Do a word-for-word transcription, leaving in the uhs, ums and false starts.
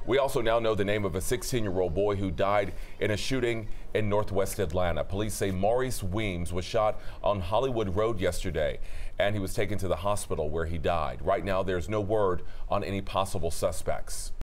We also now know the name of a sixteen-year-old boy who died in a shooting in northwest Atlanta. Police say Maurice Weems was shot on Hollywood Road yesterday, and he was taken to the hospital where he died. Right now, there's no word on any possible suspects.